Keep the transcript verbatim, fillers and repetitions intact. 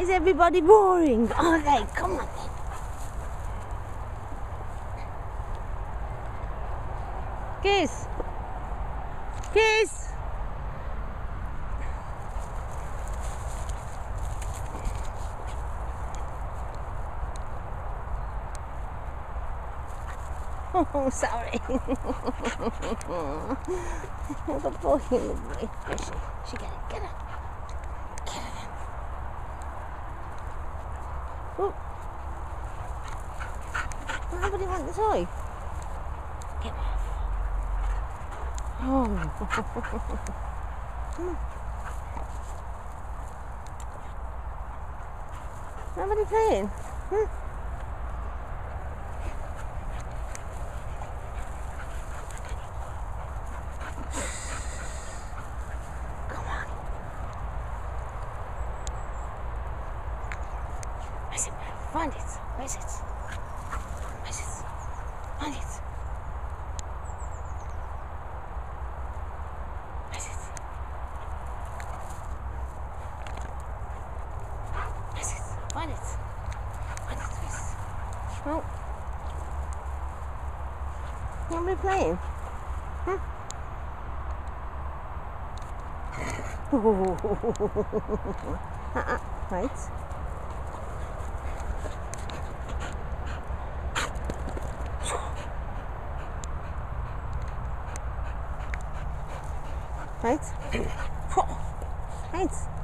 is everybody roaring? Okay, come on then. Kiss. Kiss. Oh, sorry. Good boy, good boy. Where's she? She get it, get her. Get her then. Oh. Nobody wants the toy. Get him off. Oh. Come on. Nobody playing? Hmm? Where's it? Find it. Where's it? Where's it? Find it. Where's it? Where's it? Find it. Find it. Where's it? Oh. You want me playing? Huh? uh-uh. Right. Right? Right.